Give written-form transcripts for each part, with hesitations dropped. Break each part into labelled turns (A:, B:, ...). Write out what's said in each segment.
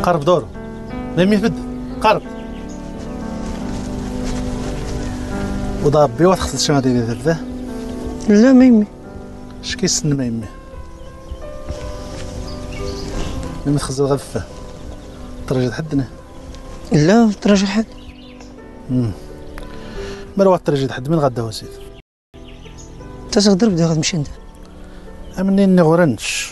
A: قرب دورو ما يفد قرب وضربي وتخصص شنو ديري ذا
B: لا ما يمي
A: اش كيسن ما يمي ما تخزل غفه ترجع حدنا
B: لا تراجع حد
A: مروه ترجع حد من غدا وسيد
B: تسغدر بدا غتمشي انت
A: امني اني غورنش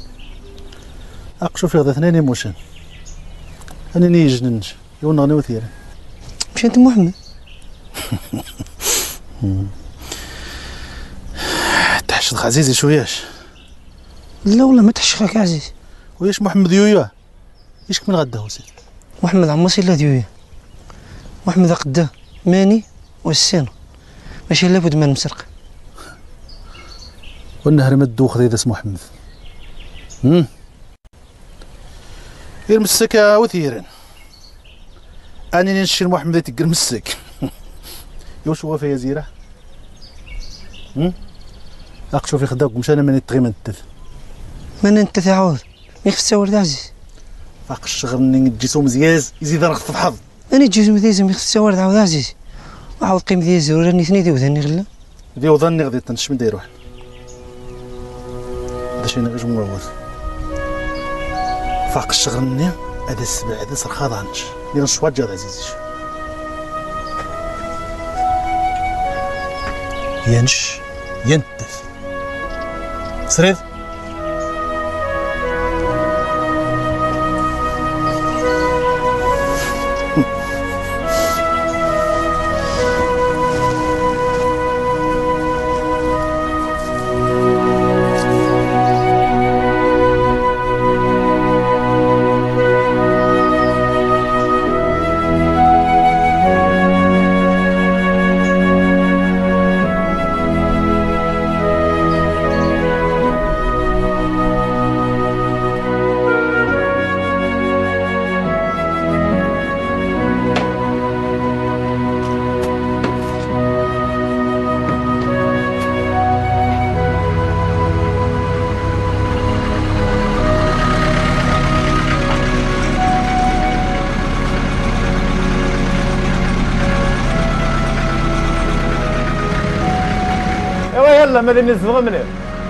A: اقشو في غدا اثنين موشن انا نيجننش يونغني وثيرا
B: مشي انت محمد
A: تحشد عزيزي شوياش
B: لا والله ما تحشخك عزيز
A: وياش محمد يويا ايش من غدا وسيد
B: محمد عماصي لا ديويا محمد قدا ماني والسين ماشي لابد ما نسرق
A: والنهر مدوخ ذي اسمه محمد يرمسك وثيرا اني نشي محمد تقر مسك يوش هو في زيره اقشو في خداك مش انا من تغي منتث
B: من انت تعاود يخف الساور عزيز
A: فاق الشغل اني تجيسو مزياز يزيد رخص الحظ
B: انا تجيسو مزياز يخف الساور عاود عزيز وعاود قيم ديال الزور راني ثني ديو ذاني غلا
A: ديو ظني غادي تنش من داير واحد هذا شي نغيش مروز فاق الشغل اني هذا السبع هذا صرخا ضانش اللي غنشوى جاد عزيزي ينش ينتف سريد
C: يلا ماذا نزغ منه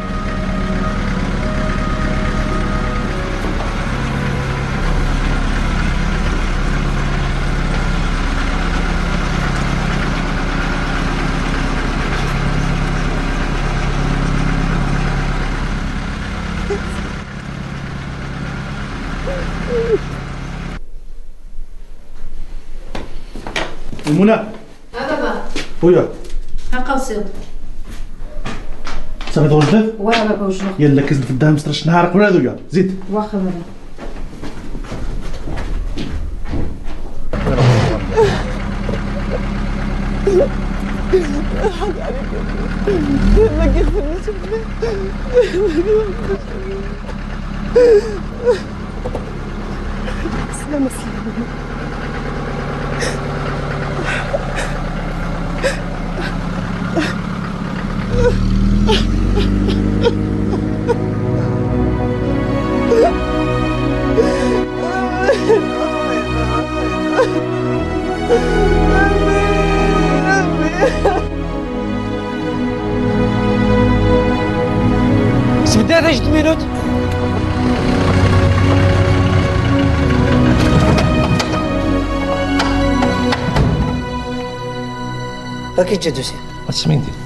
A: المنى
D: بابا
A: ويا
D: هاكا وصل
A: صافي توجد
D: واه بابا وجهك
A: يلا كزد في الدهن مسترش نهارك ولا ذويا زيد
D: واخا بابا
B: حق عليك ما كيخفنيش سلامة سلامة
C: سبدا هذا 6 مينوت
B: راكي تجدوسي
E: اسمين دي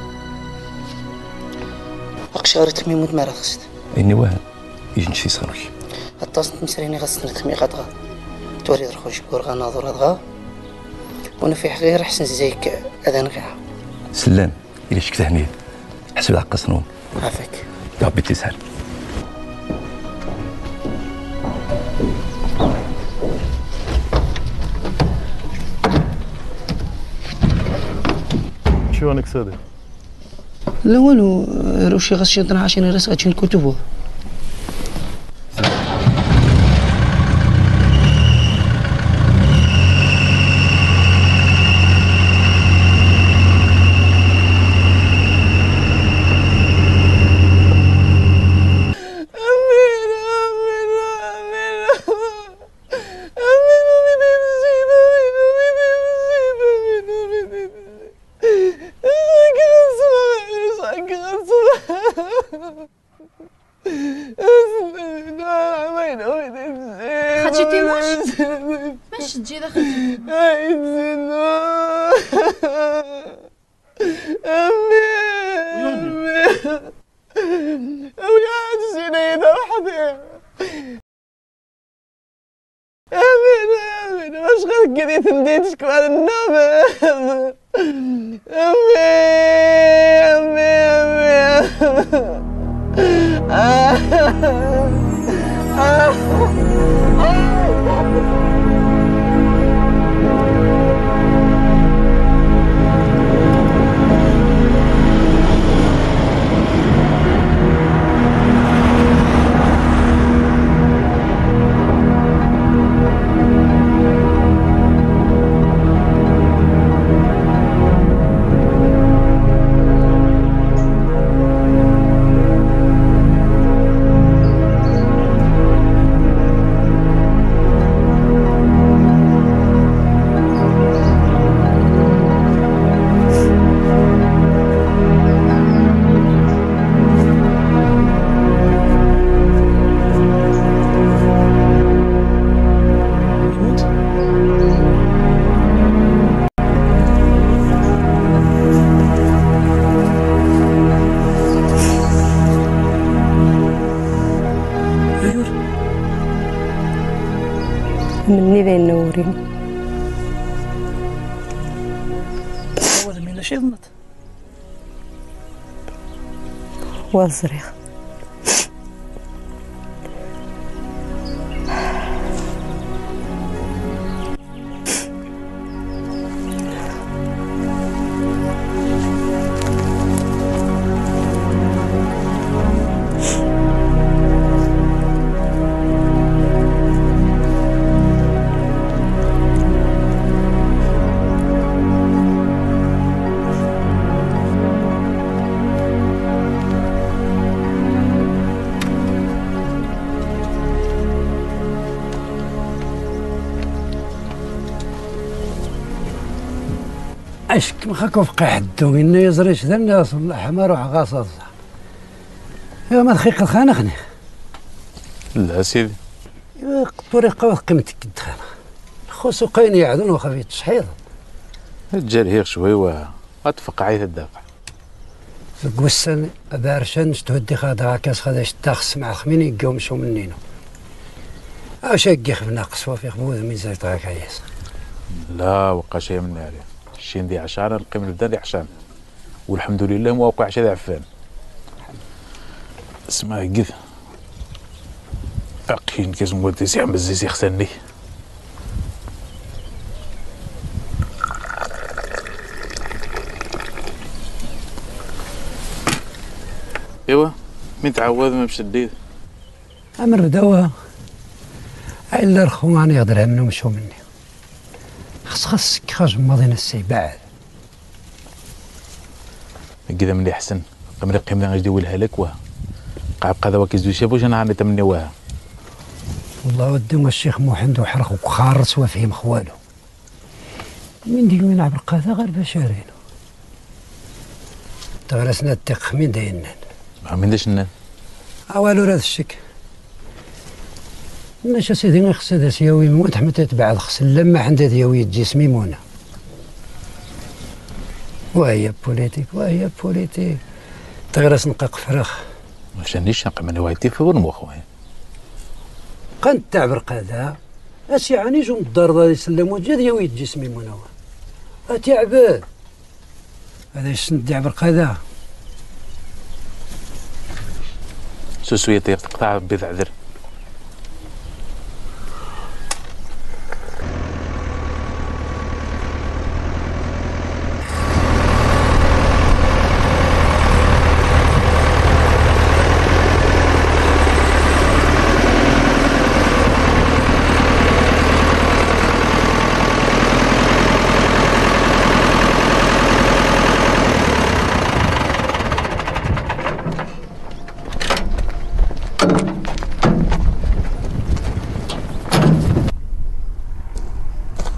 B: اقشاري تخمي موت ما رخصت
E: اني واهن يجن شي صاروي
B: الطاسن مسريني غسن تخمي غدغا توري درخوش بور غناظر غدغا وانا في غير احسن زيك اذان غيها
E: سلام الى شك تهنيد حسب العقل صنون
B: عافاك
E: يا ربي تسهل
A: شو رانك سادي
B: لا والو روشي غاس شي طرح عشان راس غاتشي الكتب
D: خالتي تيموش باش تجي دا خالتي
C: ولاد السنينة وحدي امين واش غير قريت مديتك على النوم امي
F: مني بين نورين
A: هذا من شي ظنت
F: والزريخ
G: اشك ما خاكو فقع حدو إنه يزريش ذا الناس والله حما روح غاصة يا ما دخيق الخانة خني
E: لا سيدي
G: طريقة وقيمتك الدخانة خصو قاين يعدون وخفيت الشحيض
E: الجال هيك شوي وغتفقع عيث الدافع
G: القوسان بارشان نشتهدي خاضها كاس خاضها شتاخس مع خميني يقاو مشو منينو اش هكي خف ناقص وفي خبوذ ميزاج طاك عياس
E: لا وقع شيء من ناري الشين دي عشان القيم البدا دي عشان والحمد لله ما وقع شي عفان اسمع قد اقين كيس مولتي سي عم بزيسي خسني ايوا مين تعود ما بشديد
G: امر بدوا الا الخوان يقدر منهم مشو مني خصك خرج ماضينا السي بعد
E: كذا من اللي احسن قمري قيمنا غادي يولها لك واه قعب قذا وكيزدو شافوش انا عانيت مني واه
G: والله ودهم الشيخ محمد وحرق وخارص وفهم خوالو من ديك من عبر القاذا غير بشارين تغرسنا التق من داينن
E: من داش النان
G: اوالو هذا الشك ماش سيدي ما خص هذا سياوي موت حتى تتبع خص لما عند دياوي جسمي مونا وهي بوليتيك تغرس نقاق فراخ
E: ما شانيش نقم انا وايتي في ورمو خويا
G: قنت تعبر قاذا اش يعني جو الدار يسلموا جا دياوي جسمي مونا اتعبد هذا يسند تعبر قاذا
E: سوسوية تقطع بضع ذر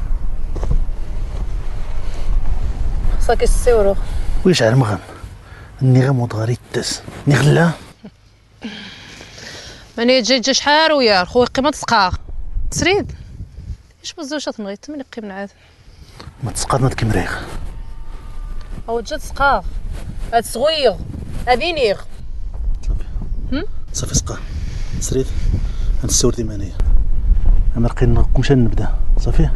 F: صاك السيورو
A: ويش على المغن اني غموض غير يتاس نغلا
D: ماني جا شحال ويا خويا قيمه تسقاغ تسريد اش بزوجات نغيت تمني قيم عاد
A: ما تسقطنا كمريغ
D: او جا تسقاغ هاد صغير ابينيغ
A: صافي سقا سريد هاد السور ديما انايا انا لقيناكم مشان نبدا صافي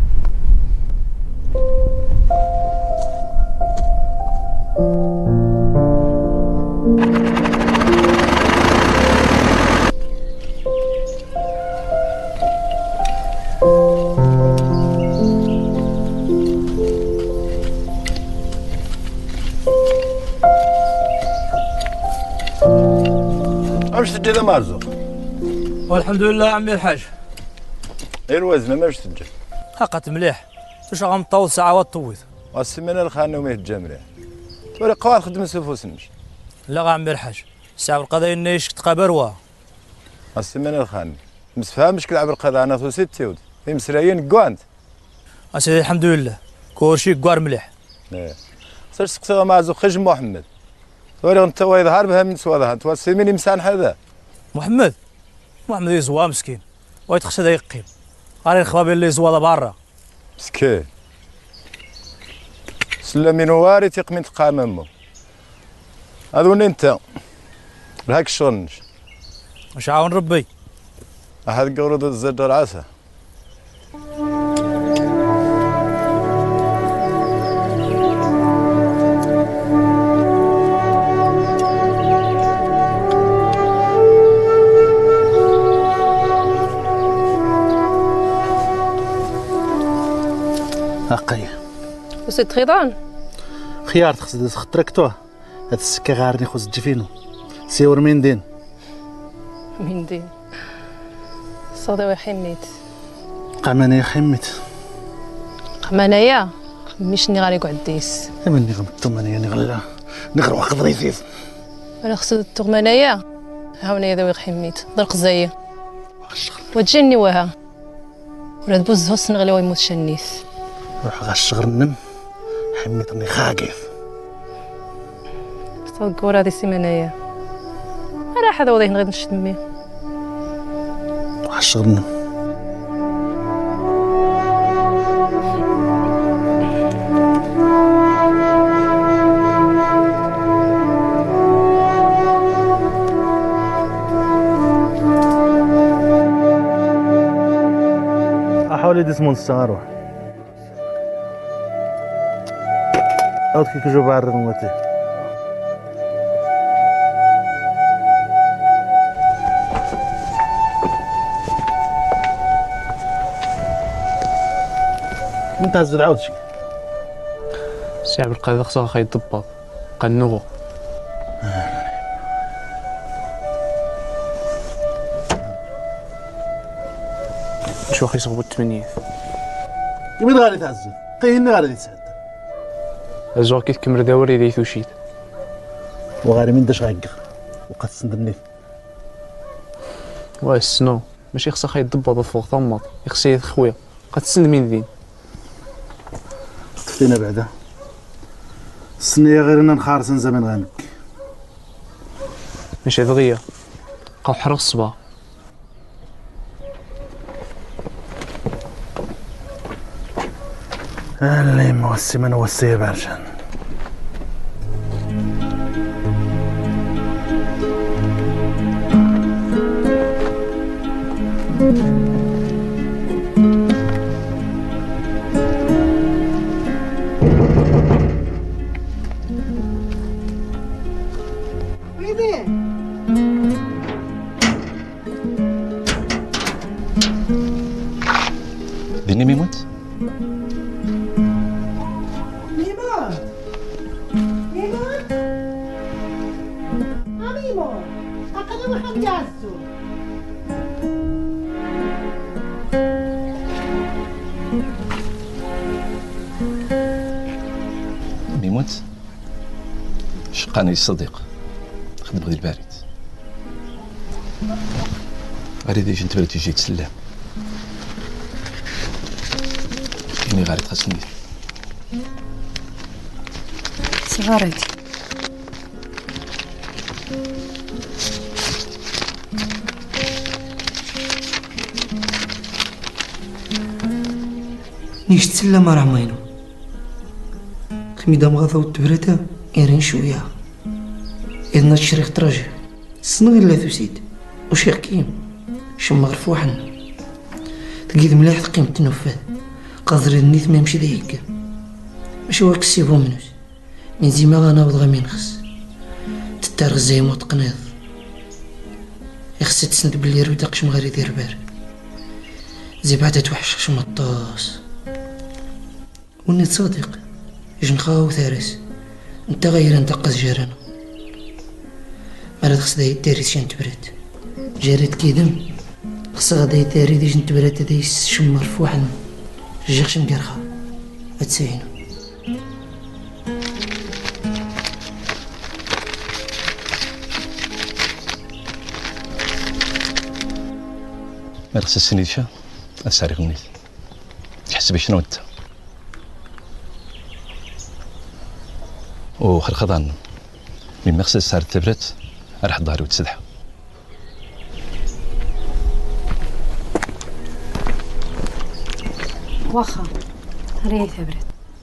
H: واش تجي مرزوق؟
I: والحمد لله عمي الحاج.
H: غير وزنه ماش تجي.
I: حقت مليح. واش غنطول ساعه وطويت.
H: والسمانه الخانه وما يتجا مليح. توري قوار خدم سفوس نمشي.
I: لا غا عمي الحاج. الساعه القضاء نيش تقابروا.
H: السمانه الخانه. مسفها مشكل عبر القضاء انا تو ست يود. في مسرايين كوانت.
I: اسيدي الحمد لله. كلشي كوار مليح.
H: ايه. خصك تسقسي مرزوق خرج محمد. توري انت يظهر بها من سوادها انت السمين مسان هذا.
I: محمد يزوا مسكين. ويتخشى دا يقيم. غير الخباب اللي زوا برا.
H: مسكين. سلمي نواري تيقمن تقام امو. هذا وين انت؟ لهاك الشغل
I: واش عاون ربي.
H: احد قورد الزجر عسى.
A: هاقي
D: وسي تخيضان
A: خيار تخص خطركتوه هاد السكه غارني خص تجي سيور من دين
D: من دين صدوي حميت
A: قامانيا خميت
D: قمانايا مشني غادي يقعد ديس
A: مني غمتو مانيا نغلا نغرو قدري زيز
D: انا خص التغمانايا هاوني ذوي حميت درق زي وتجيني وها ولا تبوز هوس نغلي ويموت شنيث
A: روح غا الشغر نم حميتني خاقف
D: صدقوا هذه السيمانية انا حدا وضيه نغير نشتمي
A: روح الشغر نم احاول يدسمون السهر أو كي جو بعرض موتي انت هزد عاود شي
C: سي عبد القادر خصو خا يضبط قنوغو شو خي صغبو التمنيات
A: يمين غادي تهزد قيني غادي تسعد
C: الزوار كي تكمل داوري ديتو شيت
A: وغاري من داش غايقغ وقد تسندني
C: السنو ماشي خصها خا يضبط فوق ثمط يخصها خويا قد تسند من ذين
A: تفتينا بعدا السنية غير انا نخارسن زمان غانك
C: ماشي دغيا بقاو حرق الصبا
A: اللي موسي من وسيه برشان
J: ديني ميموت ميموت شقاني الصديق خدم غادي البارد غادي ديجي انت بلاتي جيت تسلم كايني غادي تخصني
F: صغارتي
B: نيش تسلى ما راه ماينو خميدة مغاثة والتبرتا يرين شوية إذن الشريخ تراجع الصنغ لا تسيد وشيخ كيم شما غرفوحن تقيد ملاح قيمة النفاذ قادر النيث ما يمشي دايك ماشي هو كسيبو منوس من زيما غناوض غامي نخس تتارغ زي موت قناض يخص تسند بلي رودق شم غير يدير بار زي بعدا توحش شم الطاس ونيت صادق يجن خاو ثارس انت غير انت قز جارنا مرات خص داي الداري شان تبرد جارت كيدم خص غدا يتاري ديجن تبرد داي شم مرفوحا جيخش مقرخا اتساينو
J: مرخص السنيشة أساري غنيت تحسب شنو انت وخرخضان من مخصص صار تبرت راح ظهري وتسدح
F: واخا ريت تبرت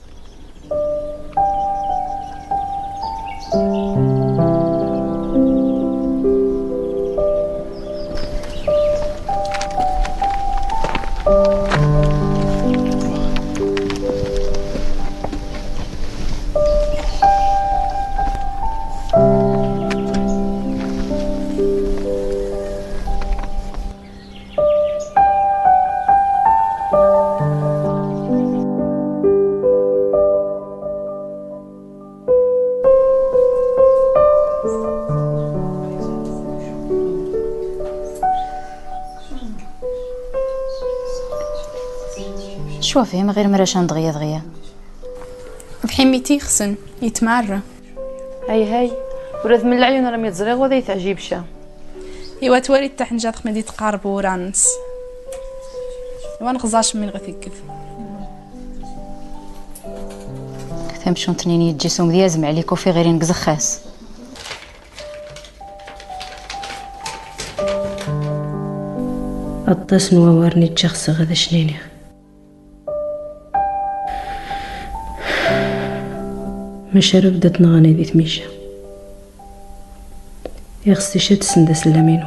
K: شو فيه غير مرشان دغيا
L: بحميتي خصن يتمرى
D: هاي ولاد من العيون راه يتزريغ وذا يتعجبشا
L: ايوا توالي التحنجات خمدي تقارب ورانس ايوا نغزاش من غثيكف
K: كتمشون تنين يتجسوم ديازم عليك وفي غير نقزخاس
F: الطاس نوارني تشخص غدا شنيني مشارو بدات نغاني دي تميشا يخصي شات سندس لامينو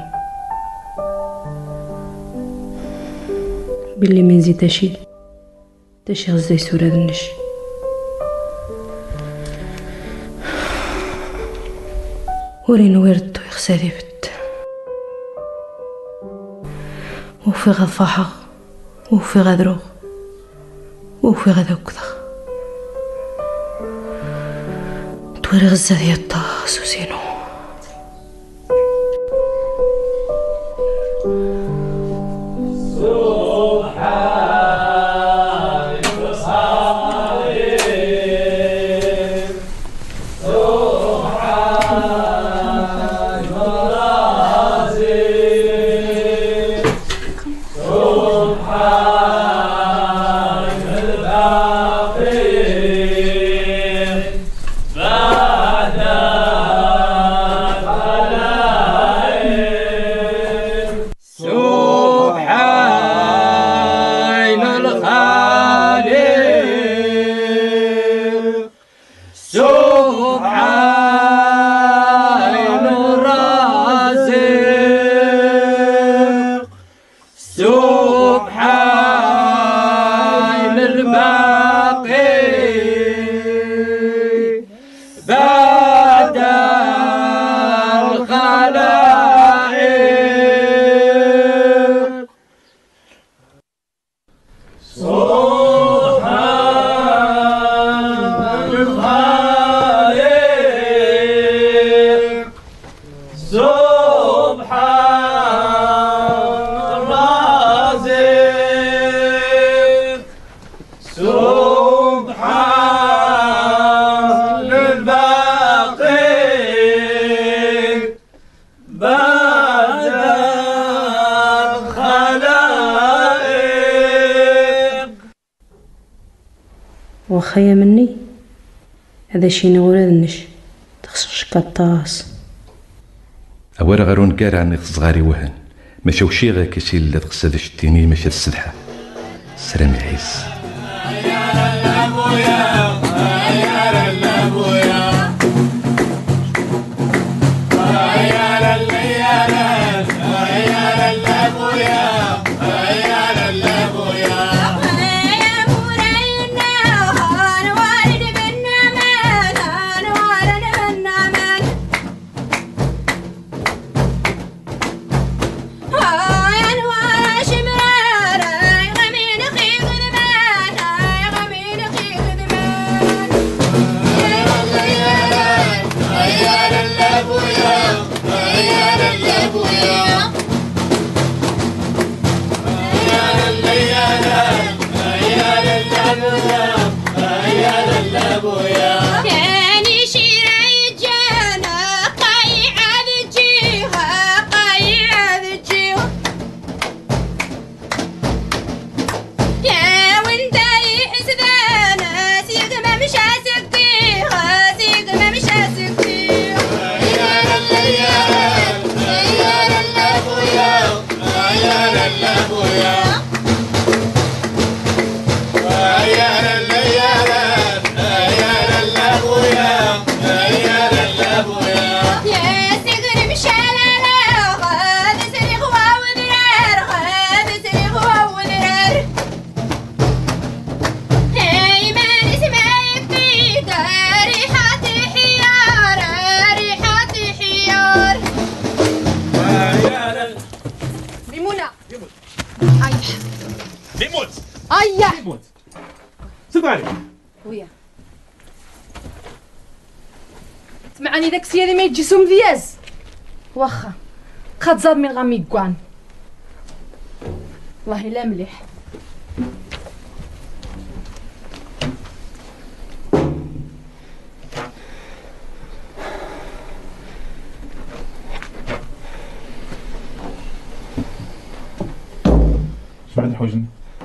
F: باللي ما نزيد تاشي غزاي سورة النش ورين ويردو يخسادي بت وفي غد فاحق وفي غد روغ وفي غد وكذا توري غزة ديال الطاس وزينو وخايا مني هذا شي نغور النش تخسرش كطاس
J: أورا غارون كارع نيت صغاري وهن ماشا وشي غا كشي لا تقصد شتيني ماشا السدحة سلام يعيس
M: سمعني داك السيد ما يجيسو مذياز واخا خد زاد من غامي كوان والله لا مليح
E: بعد الحوجن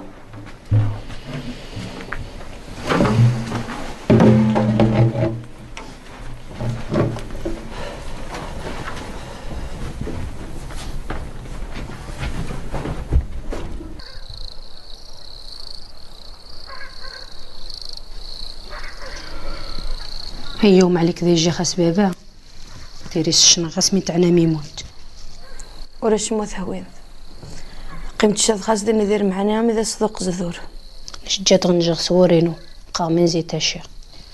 N: هي يوم عليك ذي يجي خاص بابا ديري الشنا خاص من تاعنا ميموت
F: وراش موت هوين قيمت شاد خاص دير ندير معنا ماذا صدق زذور
N: شجات غنجر صورينو بقى من زيت اشياء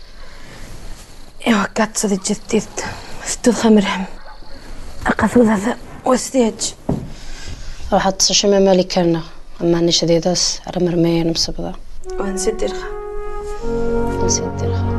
F: ايوا كات صديق جديد ستود خمرهم اقاثو هذا واستيج
N: راح تصشم مالك لنا اما نيش ذي داس على مرميين مصبده
F: ونسد الخا
N: نسد الخا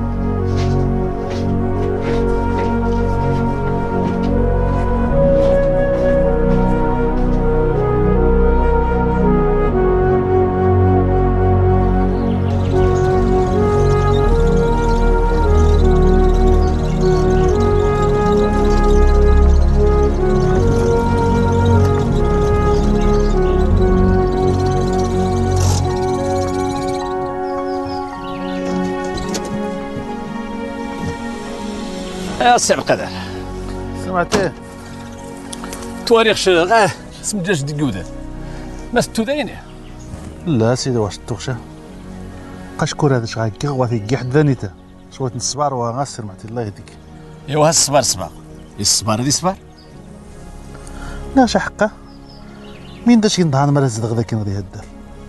O: يا سي القدر
A: سمعتيه
O: تواريخ غاه سمجاج ديكودات ما ستو داينه
A: لا سيدي واش التوخشه قشكور هذا شغال كغوا في قحد ذانيته شويه الصبار وغاسر معتي الله يهديك
O: ايوا ها الصبار صبار الصبار هذي صبار
A: لا شي حقه مين داش ينضهان مال زدغ ذاك غادي يهدر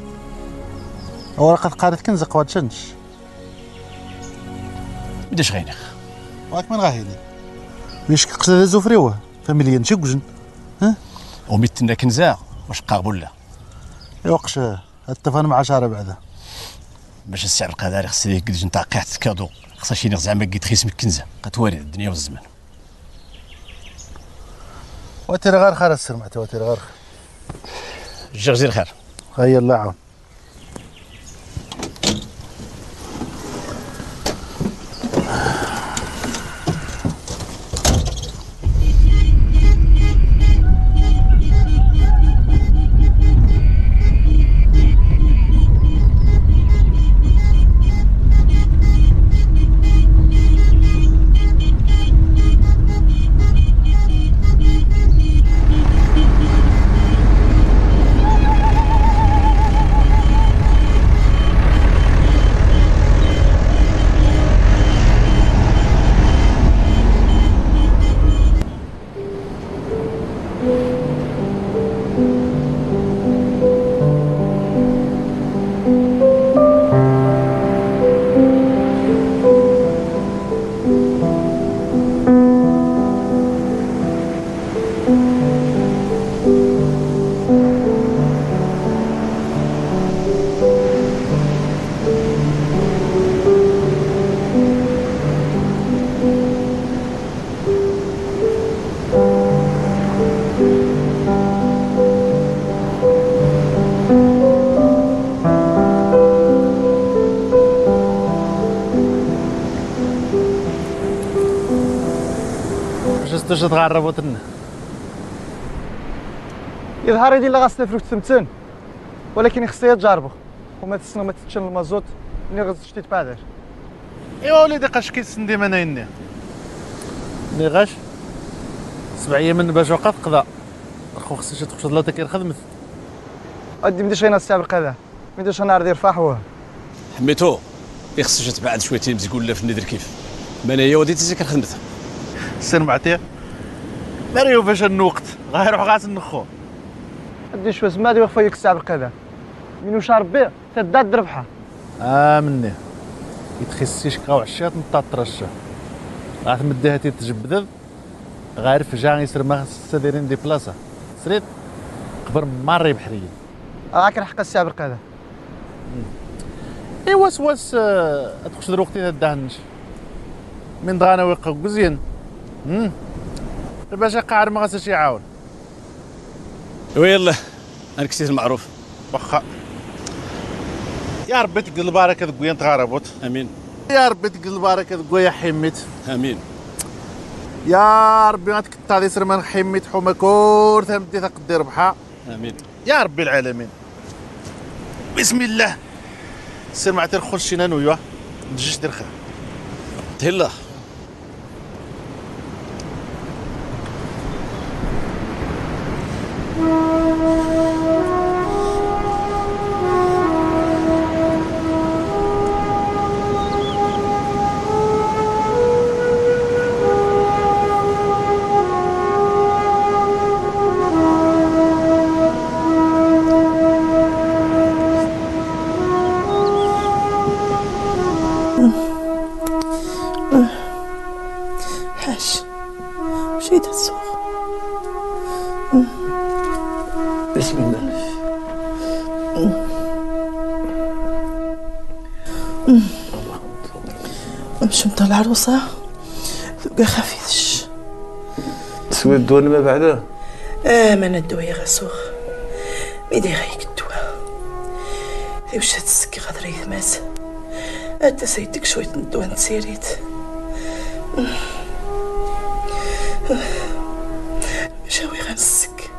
A: ورقه قارت كنز قواد شنش
O: بداش غينخ
A: واك من غاهيلي ويش قصد زوفريوه فاميليا شي كوجن ها
O: وميتنا كنزا واش قابل لا
A: يوقش اتفق مع شهر بعدا
O: باش السعر القدري خصني قد نتا قاعت كادو خصها شي زعما قيت خيس مكنزه قتوالي الدنيا والزمان
A: وتر غير خير السر معتي وتر غير
O: جزير خير
A: هيا الله يعاون خشستو تغرب وتنه
P: يظهر لي لا غاستفرك تمتن ولكن خصها تجربه وما تسنى ما تتشن المازوت اللي غتشتي بعداش.
A: ايوا وليدي قاش كيتسن ديما نايني ملي غاش 7 ايام من باش وقف قضاء اخو خصك تخرج لا كاين خدمت
P: ادي بديش غير نستعب القضاء بديش نعرض يرفع حواه
O: حميتو خصك تبعد شويتين تقول لا في النذر كيف ما انايا وديتي كنخدمتها
A: السير معتيه مريو فاش الوقت غيروح غاس النخو
P: ادي شويه زعما غادي يوقف فيك الساعه بالقضاء منو شارب به تدا الربحه
A: مني يتخسيش كاو عشات نطاط رشه غتمديها تتجبدد غير فجاه يسرما دايرين دي بلاصه سريت قبر ماري بحريه
P: راك الحق الساعه بالقضاء
A: ايوا سواس تخش دروقتي تدهنش من دغانا ويقع مزيان الباشا قاعر ما غاساش يعاون
O: ويلا انا كسيت المعروف
A: واخا يا ربي تقل البركه ذكويا تغربوت
O: امين
A: يا ربي تقل البركه ذكويا حميت
O: امين
A: يا ربي غتكتا دي سرمان حميت حومه كور تمدي تقدي ربحه
O: امين
A: يا رب العالمين بسم الله سير معتي نخرج شي نانويا نجيش دير خير
O: تهلا
B: حاج مشيت السوق بسم الله نمشي نطلع العروسة تبقى خفيفش
H: تسوي الدواء ما بعده
B: ما ندوي يا غسوخ ميدي غايك الدواء واش هاد السكي غادر يثماس انت سيدك شويه الدواء نتسيريت مشاوي غنسك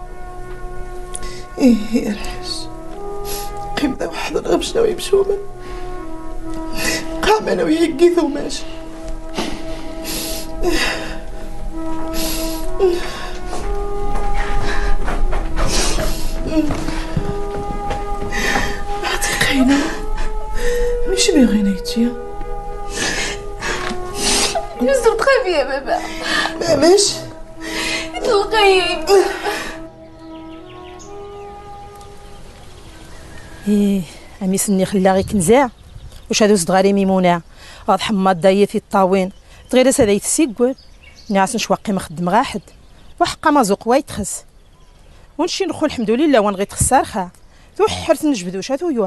B: يا الحاج قيمنا واحد غمشنا ويمشوا من قام انا وياه كيث وماشي عتيقينا مش بغينيتي
M: نزل تخافي يا بابا
B: ماش
M: تلقي
Q: عمي سني خلا غير كنزاع واش هادو صدغاري ميمونه غاد حماد داية في الطاوين غير هذا يتسيقول نعس نشواقي ما خدم غاحد وحقا ما زوق وايت خس ونشي نخو الحمد لله وان غير تخسارخا ذو حرت نجبدو شاتو يوا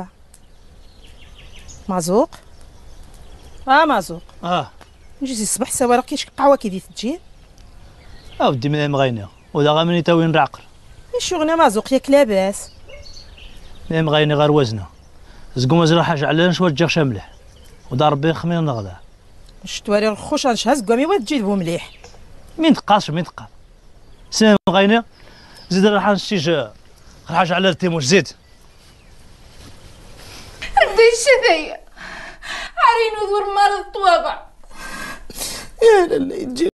Q: مازوق مازوق نجي الصباح سوا راه كيش قهوه كي تجي
I: اودي من مغينه ولا غامني تاوين راقر
Q: ايش غنا مازوق ياك لاباس
I: مغينه غير وزنه زقوم ازرا حاجه على نشوى الجرشه مليح ودار ربي خمين نغدا
Q: شتواري الخوش نشهز قامي واد تجيبو مليح
I: مين تقاش سين مغينه زيد راح نشتي حاجه على التيموش زيد
M: ردي الشذية عرين وذور مرض طوابع
B: يا لالا يجي